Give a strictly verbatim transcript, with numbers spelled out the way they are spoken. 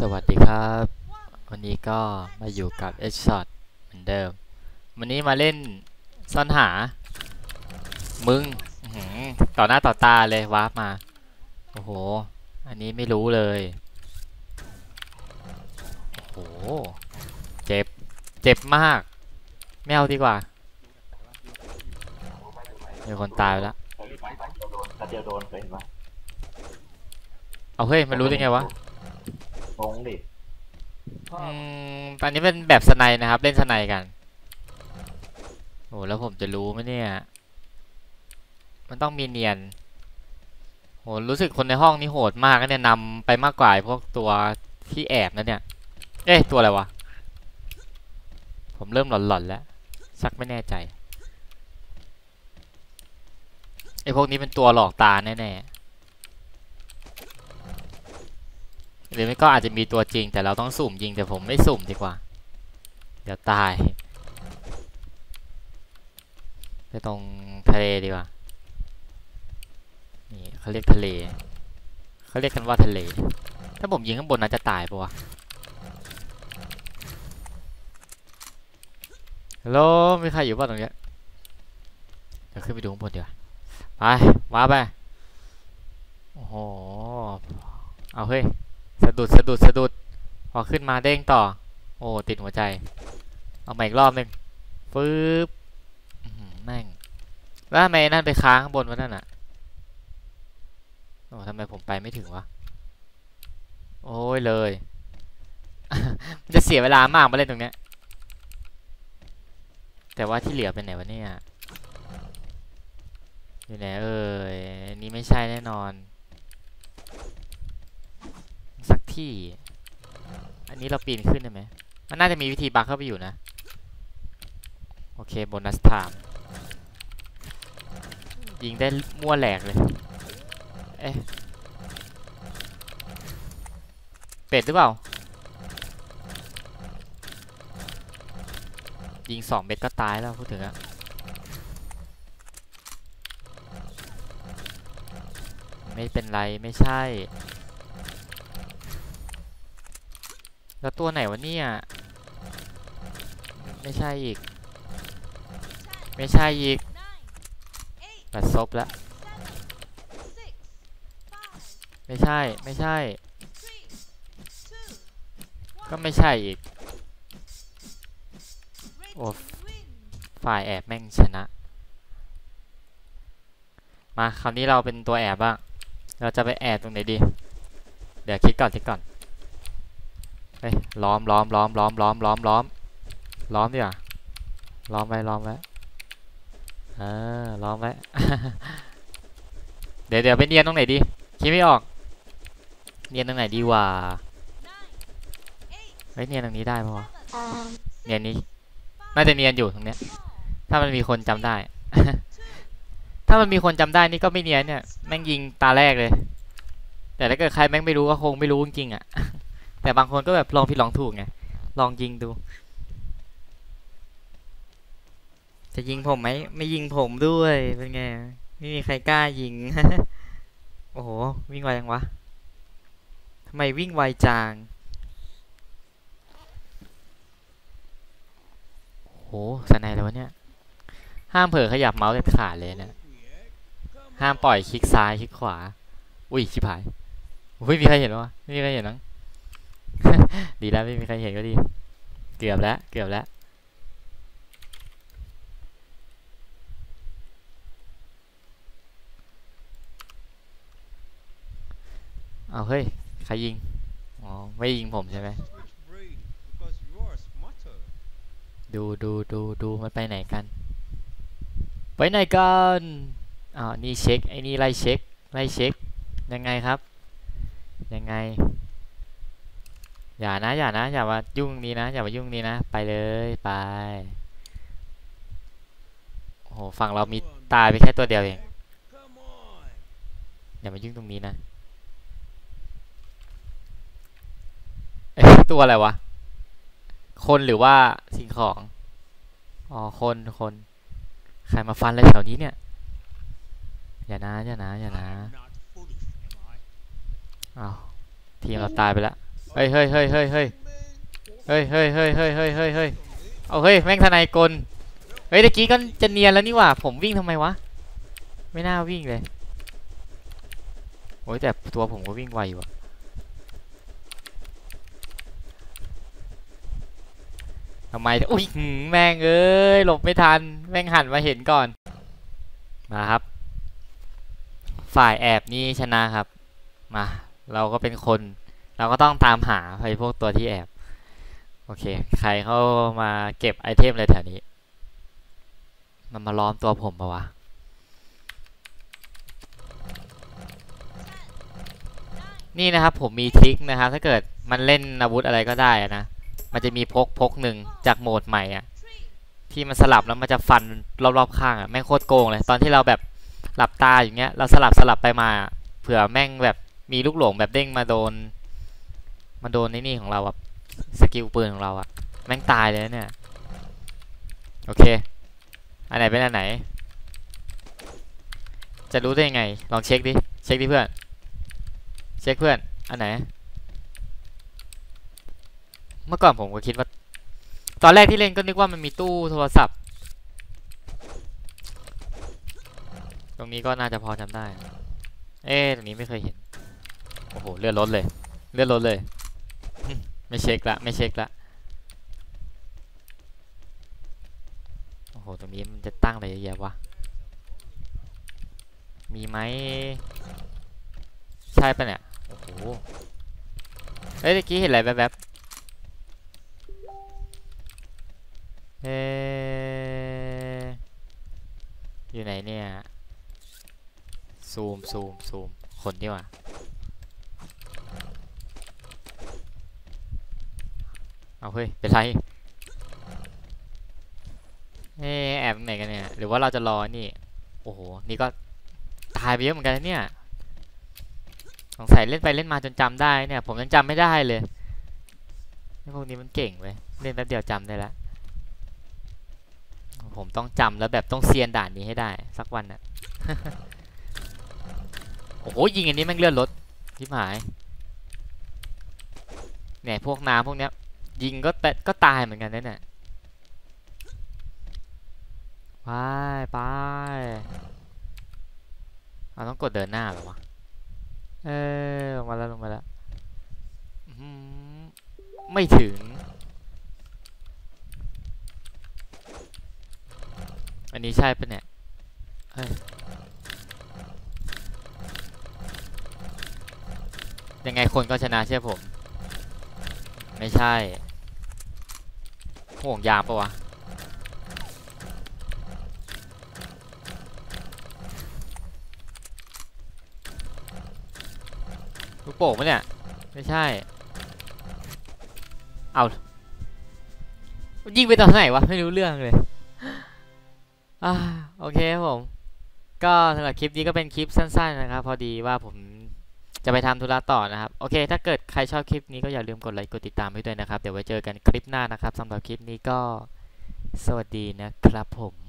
วัสดีครับวันนี้ก็มาอยู่กับ เอช ช็อต เหมือนเดิมวันนี้มาเล่นซ่อนหามึงต่อหน้าต่อตาเลยวาร์ปมาโอ้โหอันนี้ไม่รู้เลยโอ้โหเจ็บเจ็บมากไม่เอาดีกว่ามีคนตายไปแล้วเดียวโดนเคยเห็นปะเอาเฮ้ยมันรู้ได้ไงวะงงดิอืมตอนนี้เป็นแบบสไนนะครับเล่นสไนกันโอ้แล้วผมจะรู้ไหมเนี่ยมันต้องมีเนียนโหรู้สึกคนในห้องนี้โหดมากนะเนี่ยนำไปมากกว่าพวกตัวที่แอบนะเนี่ยเอ๊ะตัวอะไรวะผมเริ่มหลอนๆแล้วสักไม่แน่ใจไอ้พวกนี้เป็นตัวหลอกตาแน่ๆหรือไม่ก็อาจจะมีตัวจริงแต่เราต้องสุ่มยิงแต่ผมไม่สุ่มดีกว่าเดี๋ยวตายไปตรงทะเลดีกว่านี่เขาเรียกทะเลเขาเรียกกันว่าทะเลถ้าผมยิงข้างบนน่าจะตายปะวะฮัลโหลมีใครอยู่ป่ะตรงเนี้ยเดี๋ยวขึ้นไปดูข้างบนดีกว่าไปว้าไปโอ้โหเอาเฮ้ยสะดุดสะดุดสะดุดพอขึ้นมาเด้งต่อโอ้ติดหัวใจเอาใหม่อีกรอบหนึ่งฟืบแม่งแล้วทำไมนั่นไปค้างข้างบนวะนั่นอ่ะโอ้ทำไมผมไปไม่ถึงวะโอ้ยเลยมันจะเสียเวลามากมาเล่นตรงเนี้ยแต่ว่าที่เหลือเป็นไหนวะเนี่ยอยู่ไหนเอ่ยนี่ไม่ใช่แน่นอนสักที่อันนี้เราปีนขึ้นได้ไหมมันน่าจะมีวิธีบักเข้าไปอยู่นะโอเคโบนัสไทม์ยิงได้มั่วแหลกเลยเอ๊ะเป็ดหรือเปล่ายิงสองเม็ดก็ตายแล้วพูดถึงอะไม่เป็นไรไม่ใช่แล้วตัวไหนวะเนี่ยไม่ใช่อีกไม่ใช่อีกบัดซบแล้วไม่ใช่ไม่ใช่ก็ไม่ใช่อีกโอ้ฝ่ายแอบแม่งชนะมาคราวนี้เราเป็นตัวแอบบ้างเราจะไปแอบตรงไหนดีเดี๋ยวคิดก่อนคิดก่อนเฮ้ยล้อมล้อมล้อมล้อมล้อมล้อมล้อมล้อมดีกว่าล้อมไว้ล้อมไว้เออล้อมไว้ เดี๋ยวเดี๋ยวไปเนียนตรงไหนดีคิดไม่ออกเนียนตรงไหนดีวะเฮ้ยเนียนตรงนี้ได้ปะวะเนียนนี้น่าจะเนียนอยู่ตรงเนี้ยถ้ามันมีคนจำได้ ถ้ามันมีคนจำได้นี่ก็ไม่เนียนเนี่ยแม่งยิงตาแรกเลยแต่ถ้าเกิดใครแม่งไม่รู้ก็คงไม่รู้จริงๆอ่ะ แต่บางคนก็แบบลองผิดลองถูกไงลองยิงดูจะยิงผมไหมไม่ยิงผมด้วยเป็นไงไม่มีใครกล้ายิง โอ้โหวิ่งไวจังวะทำไมวิ่งไวจังโอ้สไนแล้ววะเนี่ยห้ามเผลอขยับเมาส์เด็ดขาดเลยเนี่ยห้ามปล่อยคลิกซ้ายคลิกขวาอุ้ยชิบหายไม่มีใครเห็นวะไม่มีใครเห็นมั้ง ดีแล้วไม่มีใครเห็นก็ดีเกือบแล้วเกือบแล้วเอาเฮ้ยใครยิงอ๋อไม่ยิงผมใช่ไหมดูดูดูดูมันไปไหนกันไปไหนกันอ๋อนี่เช็คไอ้นี่ไล่เช็คไล่เช็คยังไงครับยังไงอย่านะอย่านะอย่ามายุ่งนี้นะอย่ามายุ่งนี้นะไปเลยไปโอ้โหฝั่งเรามีตายไปแค่ตัวเดียวเองอย่ามายุ่งตรงนี้นะตัวอะไรวะคนหรือว่าสิ่งของอ๋อคนคนใครมาฟันอะไรแถวนี้เนี่ยอย่านะอย่านะอย่านะอ้าวทีมเราตายไปแล้วเฮ้ยเฮ้ยเฮ้ยเฮ้ยเฮ้ยเฮ้ยเฮ้ยเฮ้ยเฮ้ยเฮ้ยเฮ้ยเฮ้ยเอาเฮ้ยแม่งทนายกลเฮ้ยตะกี้ก็จะเนียนแล้วนี่หว่าผมวิ่งทำไมวะไม่น่าวิ่งเลยโอ้ยแต่ตัวผมก็วิ่งไวอยู่อะทำไมอุ้ยแม่งเอ้ยหลบไม่ทันแม่งหันมาเห็นก่อนมาครับฝ่ายแอบนี่ชนะครับมาเราก็เป็นคนเราก็ต้องตามหาไอ้พวกตัวที่แอบโอเคใครเข้ามาเก็บไอเทมอะไรแถวนี้มันมาล้อมตัวผมปะวะนี่นะครับผมมีทริคนะครับถ้าเกิดมันเล่นอาวุธอะไรก็ได้นะมันจะมีพกพกหนึ่งจากโหมดใหม่อ่ะที่มันสลับแล้วมันจะฟันรอบๆข้างอ่ะแม่งโคตรโกงเลยตอนที่เราแบบหลับตาอย่างเงี้ยเราสลับสลับไปมาเผื่อแม่งแบบมีลูกหลงแบบเด้งมาโดนมาโดนในนี่ของเราอ่ะสกิลปืนของเราอ่ะแม่งตายเลยเนี่ยโอเคอันไหนเป็นอันไหนจะรู้ได้ยังไงลองเช็คดิเช็คดิเพื่อนเช็คเพื่อนอันไหนเมื่อก่อนผมก็คิดว่าตอนแรกที่เล่นก็นึกว่ามันมีตู้โทรศัพท์ตรงนี้ก็น่าจะพอจำได้เอ๊ะตรงนี้ไม่เคยเห็นโอ้โหเลื่อนรถเลยเลื่อนรถเลยไม่เช็คละไม่เช็คละโอ้โหตรงนี้มันจะตั้งอะไรเยอะแยะวะมีไหมใช่ปะเนี่ยโอ้โหเฮ้ยเมื่อกี้เห็นอะไรแวบๆเอ๊ะอยู่ไหนเนี่ยซูมซูมซูมคนดีกว่าเอาเฮ้ยเป็นไรเอ๊ะแอบไหนกันเนี่ยหรือว่าเราจะรอนี่โอ้โหนี่ก็ตายไปเยอะเหมือนกันเนี่ยสงสัยเล่นไปเล่นมาจนจำได้เนี่ยผมยังจำไม่ได้เลยพวกนี้มันเก่งเว้ยเล่นแป๊บเดียวจำได้แล้วผมต้องจำแล้วแบบต้องเซียนด่านนี้ให้ได้สักวันน่ะ โอ้โหยิงอันนี้แม่งเลื่อนรถทิพหายเนี่ยพวกน้ำพวกเนี้ยยิงก็แต่ก็ตายเหมือนกันนั่นแหละไปไปเราต้องกดเดินหน้าหรอวะเออลงมาแล้วลงมาแล้วไม่ถึงอันนี้ใช่ปะเนี่ยเฮ้ยยังไงคนก็ชนะเชื่อผมไม่ใช่ห่วงยามปะวะลูกโป่งปะเนี่ยไม่ใช่เอายิงไปตอนไหนวะไม่รู้เรื่องเลยอ่าโอเคครับผมก็สำหรับคลิปนี้ก็เป็นคลิปสั้นๆนะครับพอดีว่าผมจะไปทำธุระต่อนะครับโอเคถ้าเกิดใครชอบคลิปนี้ก็อย่าลืมกดไลค์กดติดตามให้ด้วยนะครับเดี๋ยวไว้เจอกันคลิปหน้านะครับสำหรับคลิปนี้ก็สวัสดีนะครับผม